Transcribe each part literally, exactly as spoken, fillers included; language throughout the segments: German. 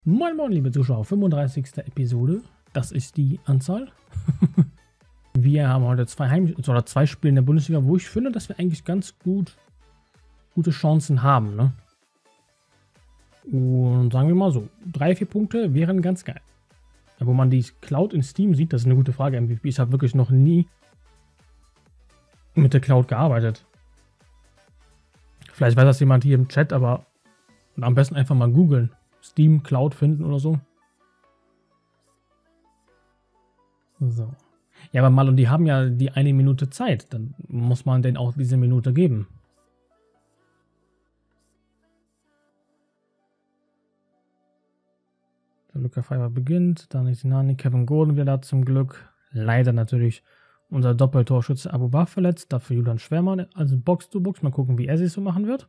Moin Moin, liebe Zuschauer, fünfunddreißigste Episode, das ist die Anzahl. Wir haben heute zwei Heim oder zwei Spiele in der Bundesliga, wo ich finde, dass wir eigentlich ganz gut gute Chancen haben, ne? Und sagen wir mal so, drei, vier Punkte wären ganz geil. Wo man die Cloud in Steam sieht, das ist eine gute Frage. M V P, ich habe wirklich noch nie mit der Cloud gearbeitet. Vielleicht weiß das jemand hier im Chat, aber am besten einfach mal googeln. Steam Cloud finden oder so. So. Ja, aber Malon, die haben ja die eine Minute Zeit. Dann muss man denen auch diese Minute geben. Der Luca Pfeiffer beginnt. Dann ist Nani, Kevin Gordon wieder da zum Glück. Leider natürlich unser Doppeltorschütze Abu Bakr verletzt. Dafür Julian Schwermann. Also Box-to-Box. Mal gucken, wie er sich so machen wird.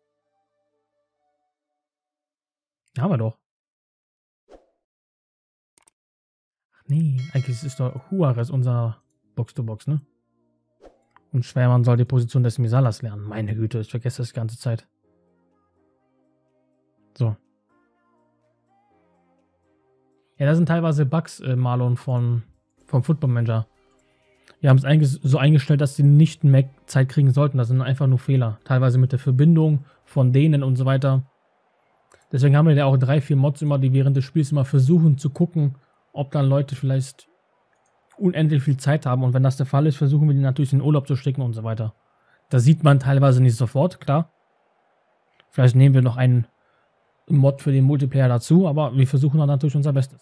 Haben wir doch. Ach nee, eigentlich ist doch Juarez unser Box-to-Box, ne? Und Schwermann soll die Position des Misalas lernen. Meine Güte, ich vergesse das die ganze Zeit. So. Ja, das sind teilweise Bugs, äh, Marlon, von, vom Football Manager. Wir haben es eigentlich so eingestellt, dass sie nicht mehr Zeit kriegen sollten. Das sind einfach nur Fehler. Teilweise mit der Verbindung von denen und so weiter. Deswegen haben wir ja auch drei, vier Mods immer, die während des Spiels immer versuchen zu gucken, ob dann Leute vielleicht unendlich viel Zeit haben. Und wenn das der Fall ist, versuchen wir die natürlich in den Urlaub zu stecken und so weiter. Das sieht man teilweise nicht sofort, klar. Vielleicht nehmen wir noch einen Mod für den Multiplayer dazu, aber wir versuchen dann natürlich unser Bestes.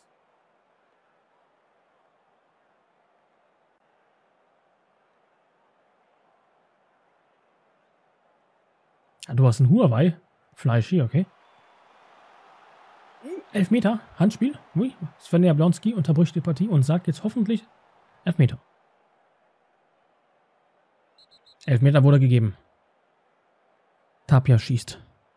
Ja, du hast ein Huawei. Fleisch hier, okay. Elfmeter, Handspiel. Ui, Sven Jablonski unterbricht die Partie und sagt jetzt hoffentlich Elfmeter. Elfmeter wurde gegeben. Tapia schießt.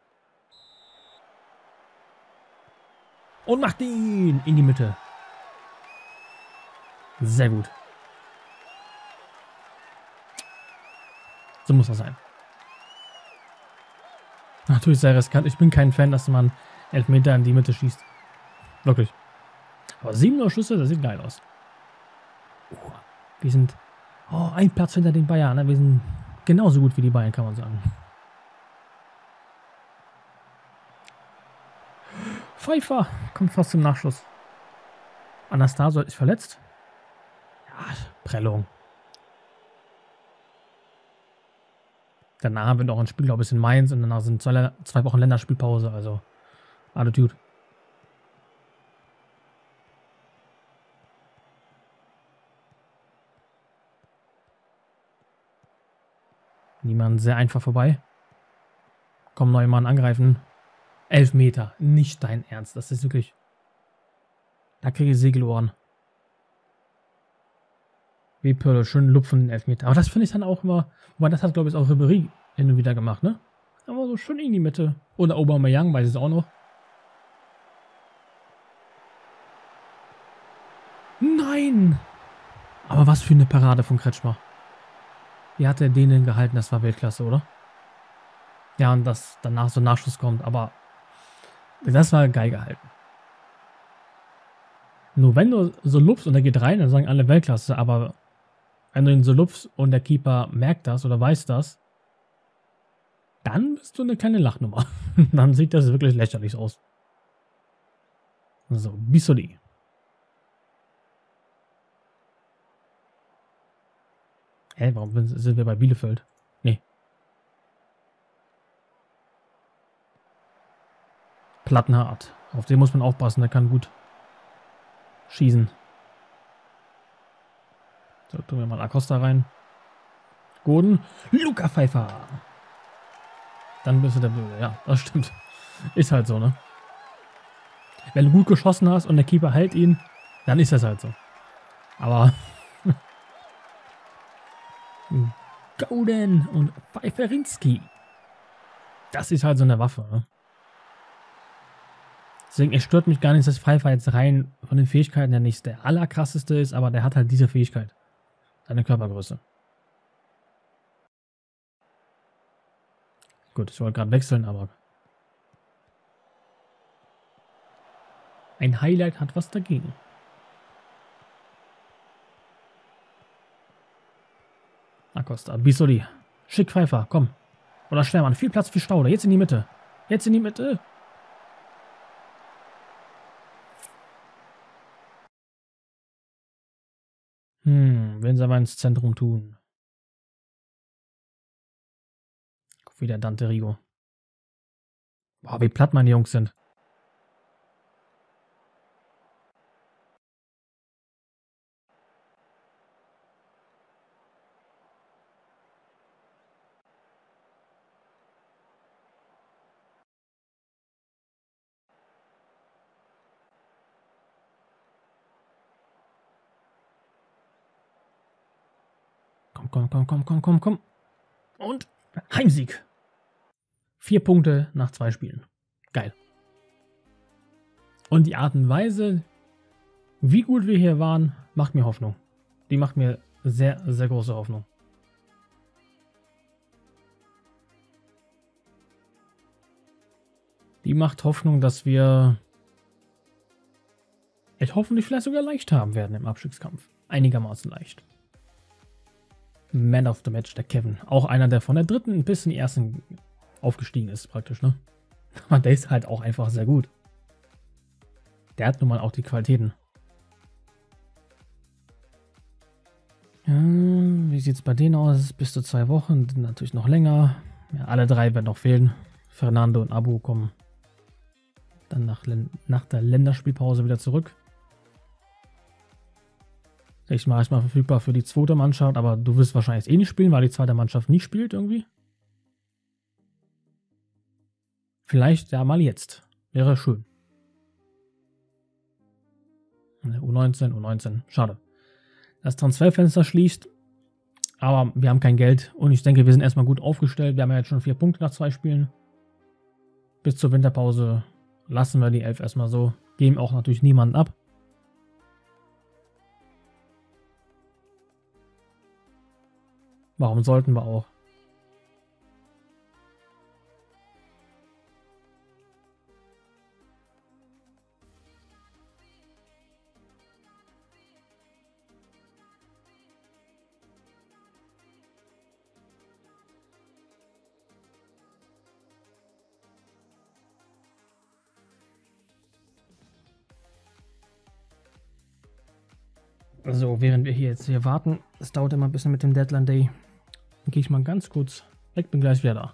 Und macht ihn in die Mitte. Sehr gut. So muss das sein. Natürlich sehr riskant. Ich bin kein Fan, dass man Elfmeter in die Mitte schießt. Wirklich. Aber sieben Uhr Schüsse, das sieht geil aus. Oh, wir sind oh, ein Platz hinter den Bayern. Ne? Wir sind genauso gut wie die Bayern, kann man sagen. Pfeiffer kommt fast zum Nachschuss. Anastasio ist verletzt. Ja, Prellung. Danach haben wir noch ein Spiel, glaube ich, in Mainz und danach sind zwei, zwei Wochen Länderspielpause. Also, Attitude. Niemand sehr einfach vorbei. Komm, Neumann angreifen. Elf Meter. Nicht dein Ernst. Das ist wirklich. Da kriege ich Segelohren. Wie Pirlo. Schön lupfen den Elfmeter. Aber das finde ich dann auch immer. Wobei das hat, glaube ich, auch Ribéry hin und wieder gemacht, ne? Aber so schön in die Mitte. Oder Aubameyang, weiß ich es auch noch. Nein! Aber was für eine Parade von Kretschmer. Wie hat er den denn gehalten? Das war Weltklasse, oder? Ja, und dass danach so ein Nachschuss kommt, aber das war geil gehalten. Nur wenn du so lupfst und er geht rein, dann sagen alle Weltklasse, aber wenn du ihn so lupfst und der Keeper merkt das oder weiß das, dann bist du eine kleine Lachnummer. Dann sieht das wirklich lächerlich aus. So, Bissoli. Hä, warum sind wir bei Bielefeld? Nee. Plattenhardt. Auf den muss man aufpassen, der kann gut schießen. So, tun wir mal Acosta rein. Gordon. Luca Pfeiffer. Dann bist du der Blöde. Ja, das stimmt. Ist halt so, ne? Wenn du gut geschossen hast und der Keeper hält ihn, dann ist das halt so. Aber Gordon und Pfeifferinski. Das ist halt so eine Waffe, ne? Deswegen, es stört mich gar nicht, dass Pfeiffer jetzt rein von den Fähigkeiten ja nicht der allerkrasseste ist, aber der hat halt diese Fähigkeit. Seine Körpergröße. Gut, ich wollte gerade wechseln, aber Ein Highlight hat was dagegen. Acosta, Bisoli. Schick Pfeiffer, komm. Oder Schwermann, viel Platz für Staude. Jetzt in die Mitte. Jetzt in die Mitte. Hm, wenn sie aber ins Zentrum tun. Guck, wie der Dante Rigo. Boah, wie platt meine Jungs sind. Komm, komm, komm, komm, komm, komm, komm. Und Heimsieg. Vier Punkte nach zwei Spielen. Geil. Und die Art und Weise, wie gut wir hier waren, macht mir Hoffnung. Die macht mir sehr, sehr große Hoffnung. Die macht Hoffnung, dass wir es hoffentlich vielleicht sogar leicht haben werden im Abstiegskampf. Einigermaßen leicht. Man of the Match, der Kevin. Auch einer, der von der dritten bis in die ersten aufgestiegen ist, praktisch, ne? Aber der ist halt auch einfach sehr gut. Der hat nun mal auch die Qualitäten. Ja, wie sieht es bei denen aus? Bis zu zwei Wochen, natürlich noch länger. Ja, alle drei werden noch fehlen. Fernando und Abu kommen dann nach, nach der Länderspielpause wieder zurück. Ich mache erstmal verfügbar für die zweite Mannschaft, aber du wirst wahrscheinlich eh nicht spielen, weil die zweite Mannschaft nicht spielt irgendwie. Vielleicht ja mal jetzt. Wäre schön. U neunzehn, U neunzehn. Schade. Das Transferfenster schließt, aber wir haben kein Geld und ich denke, wir sind erstmal gut aufgestellt. Wir haben ja jetzt schon vier Punkte nach zwei Spielen. Bis zur Winterpause lassen wir die Elf erstmal so. Geben auch natürlich niemanden ab. Warum sollten wir auch? So, während wir hier jetzt hier warten, es dauert immer ein bisschen mit dem Deadline Day. Dann gehe ich mal ganz kurz weg, bin gleich wieder da.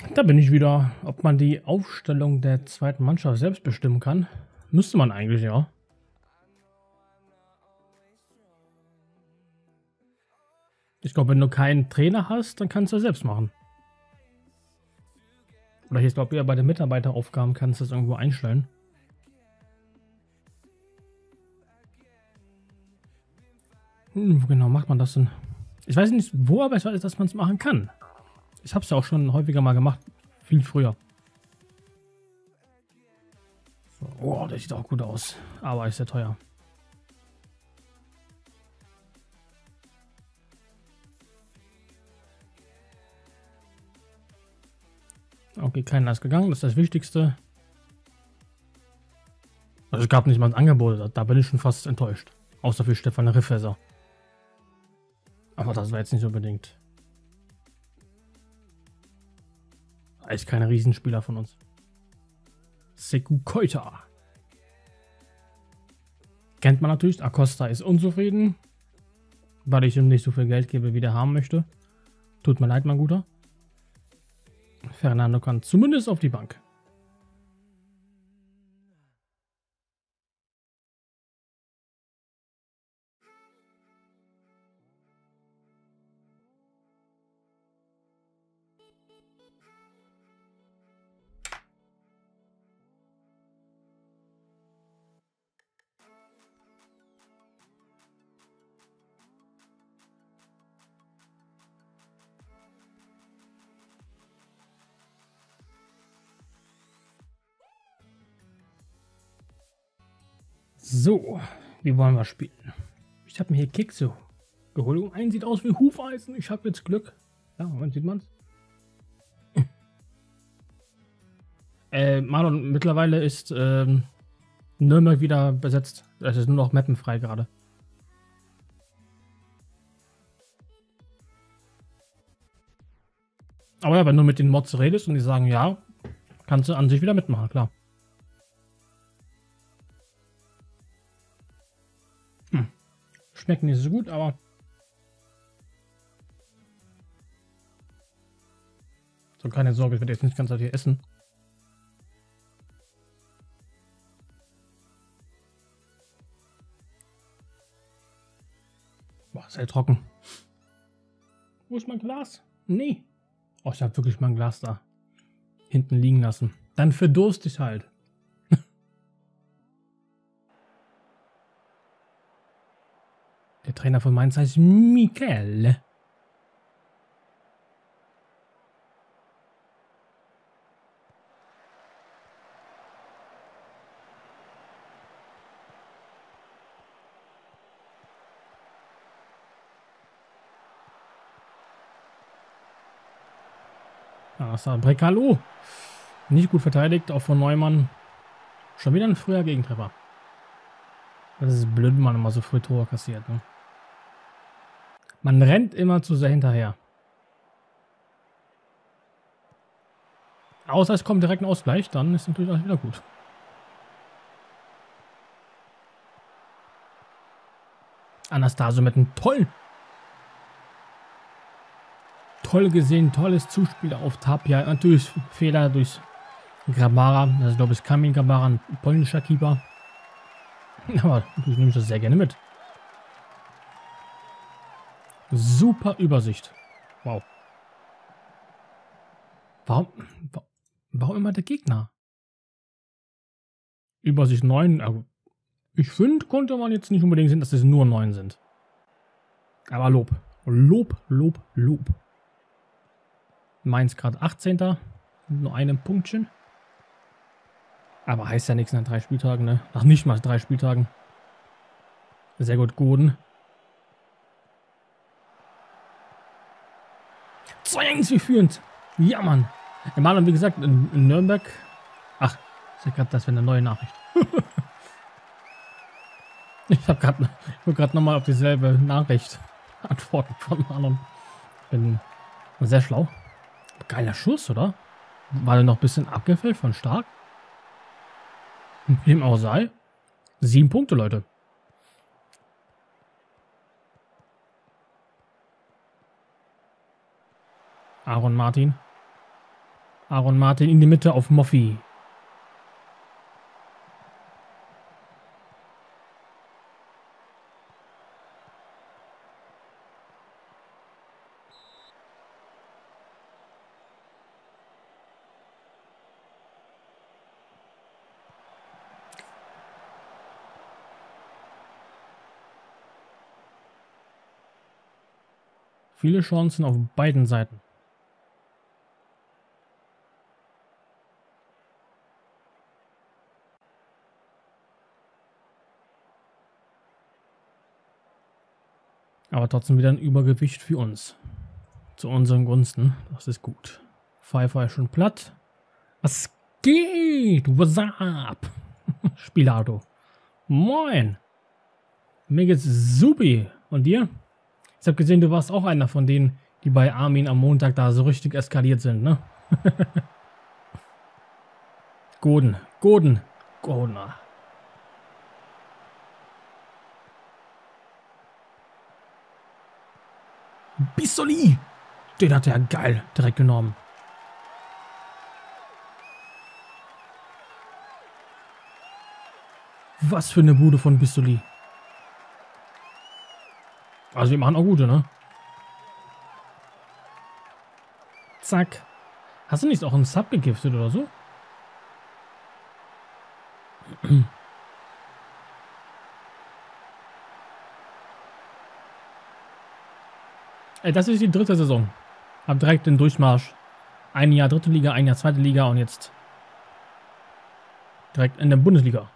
Da bin ich wieder. Ob man die Aufstellung der zweiten Mannschaft selbst bestimmen kann? Müsste man eigentlich, ja. Ich glaube, wenn du keinen Trainer hast, dann kannst du das selbst machen. Oder ich glaube, eher bei den Mitarbeiteraufgaben kannst du das irgendwo einstellen. Hm, wo genau macht man das denn? Ich weiß nicht wo, aber ich weiß, dass man es machen kann. Ich habe es ja auch schon häufiger mal gemacht. Viel früher. So, oh, das sieht auch gut aus. Aber ist sehr teuer. Okay, keiner ist gegangen. Das ist das Wichtigste. Also es gab nicht mal ein Angebot. Da bin ich schon fast enttäuscht. Außer für Stefan Riffesser. Aber das war jetzt nicht unbedingt. Eigentlich keine Riesenspieler von uns. Sekou Koita. Kennt man natürlich. Acosta ist unzufrieden. Weil ich ihm nicht so viel Geld gebe, wie der haben möchte. Tut mir leid, mein Guter. Fernando kann zumindest auf die Bank. So, wie wollen wir spielen? Ich habe mir hier Kekse geholt. Um einen sieht aus wie Hufeisen. Ich habe jetzt Glück. Ja, Moment, sieht man's? äh, Marlon, mittlerweile ist ähm, Nürnberg wieder besetzt. Es ist nur noch Mappen frei gerade. Aber ja, wenn du mit den Mods redest und die sagen ja, kannst du an sich wieder mitmachen, klar. Hm. Schmeckt nicht so gut, aber so, keine Sorge, ich werde jetzt nicht ganz hier essen. Boah, sehr trocken. Wo ist mein Glas? Nee. Oh, ich habe wirklich mein Glas da hinten liegen lassen. Dann verdurst ich halt. Der Trainer von Mainz heißt Mikel. Ah, das war Brekalo. Nicht gut verteidigt, auch von Neumann. Schon wieder ein früher Gegentreffer. Das ist blöd, wenn man immer so früh Tore kassiert. Ne? Man rennt immer zu sehr hinterher. Außer es kommt direkt ein Ausgleich, dann ist natürlich alles wieder gut. Anastasio mit einem tollen. Toll gesehen, tolles Zuspiel auf Tapia. Natürlich Fehler durch Grabara. Also ich glaube, es kam in Grabara, ein polnischer Keeper. Aber ich nehme das sehr gerne mit. Super Übersicht. Wow. Warum, warum immer der Gegner? Übersicht neun. Also ich finde, konnte man jetzt nicht unbedingt sehen, dass es nur neun sind. Aber Lob. Lob, Lob, Lob. Mainz gerade achtzehnter Nur einem Punktchen. Aber heißt ja nichts nach drei Spieltagen, ne? Ach, nicht mal drei Spieltagen. Sehr gut, Goden. zwei eins, wie führend. Ja, Mann. Marlon, wie gesagt, in, in Nürnberg. Ach, ich sehe gerade, das wäre eine neue Nachricht. ich habe gerade ich gerade nochmal auf dieselbe Nachricht antworten von Marlon. Bin sehr schlau. Geiler Schuss, oder? War der noch ein bisschen abgefällt von Stark? Wem auch sei. Sieben Punkte, Leute. Aaron Martin. Aaron Martin in die Mitte auf Moffi. Viele Chancen auf beiden Seiten. Aber trotzdem wieder ein Übergewicht für uns. Zu unseren Gunsten. Das ist gut. Pfeiffer ist schon platt. Was geht? What's up? Spielauto. Moin. Mir geht's supi. Und dir? Ich habe gesehen, du warst auch einer von denen, die bei Armin am Montag da so richtig eskaliert sind, ne? Goden, Goden, Godner. Bissoli! Den hat er geil direkt genommen. Was für eine Bude von Bissoli. Also wir machen auch gute, ne? Zack. Hast du nicht auch einen Sub gegiftet oder so? Ey, das ist die dritte Saison. Hab direkt den Durchmarsch. Ein Jahr dritte Liga, ein Jahr zweite Liga und jetzt direkt in der Bundesliga.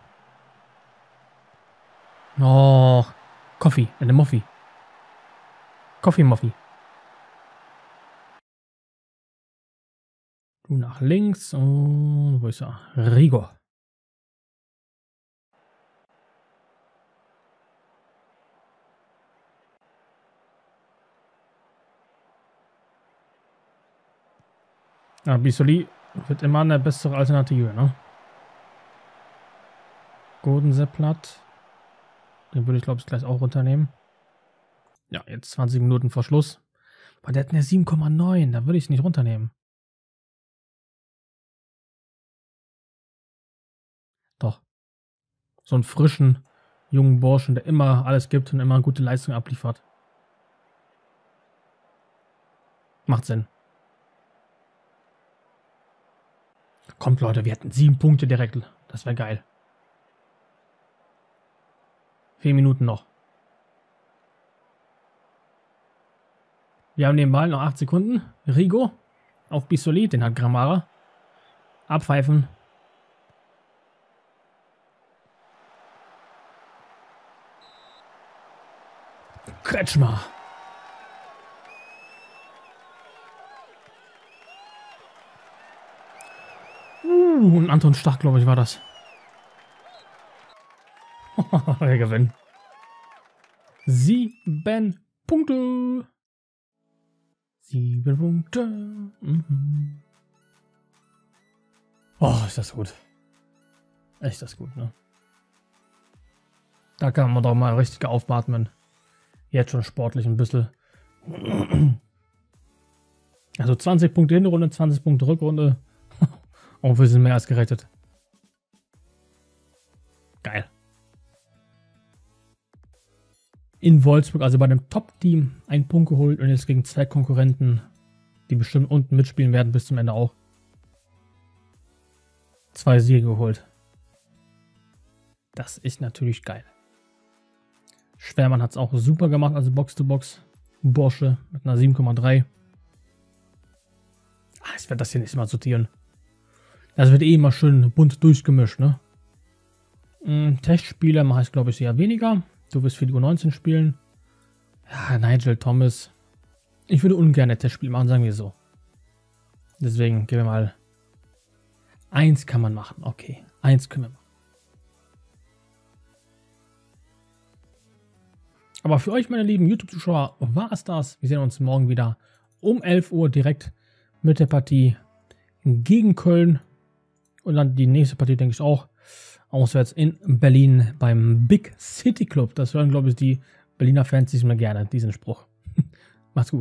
Oh, Coffee, in der Moffi. Coffee Moffi. Du nach links und wo ist er? Rigo. Ja, Bissoli wird immer eine bessere Alternative, ne? Goden sehr platt. Den würde ich, glaube ich, gleich auch runternehmen. Ja, jetzt zwanzig Minuten vor Schluss. Aber der hat eine sieben Komma neun. Da würde ich nicht runternehmen. Doch. So einen frischen, jungen Burschen, der immer alles gibt und immer eine gute Leistung abliefert. Macht Sinn. Kommt, Leute, wir hätten sieben Punkte direkt. Das wäre geil. Vier Minuten noch. Wir haben den Ball, noch acht Sekunden. Rigo auf Bissoli, den hat Grammara. Abpfeifen. Kretschmer. Uh, und Anton Stach, glaube ich, war das. Wir gewinnen. Sieben Punkte. Sieben Punkte. Mhm. Oh, ist das gut. Echt das gut, ne? Da kann man doch mal richtig aufatmen. Jetzt schon sportlich ein bisschen. Also zwanzig Punkte Hinrunde, zwanzig Punkte Rückrunde. Und wir sind mehr als gerettet. Geil. In Wolfsburg, also bei dem Top-Team, einen Punkt geholt und jetzt gegen zwei Konkurrenten, die bestimmt unten mitspielen werden, bis zum Ende auch. Zwei Siege geholt. Das ist natürlich geil. Schwermann hat es auch super gemacht, also Box-to-Box. Borsche mit einer sieben Komma drei. Ah, ich werde das hier nicht mal sortieren. Das wird eh immer schön bunt durchgemischt, ne? Hm, Testspiele mache ich, glaube ich, eher weniger. Du wirst für die U neunzehn spielen. Ja, Nigel Thomas. Ich würde ungern ein Testspiel machen, sagen wir so. Deswegen gehen wir mal. Eins kann man machen. Okay, eins können wir machen. Aber für euch, meine lieben YouTube-Zuschauer, war es das. Wir sehen uns morgen wieder um elf Uhr direkt mit der Partie gegen Köln. Und dann die nächste Partie, denke ich, auch auswärts in Berlin beim Big City Club. Das hören, glaube ich, die Berliner Fans nicht mehr gerne, diesen Spruch. Macht's gut.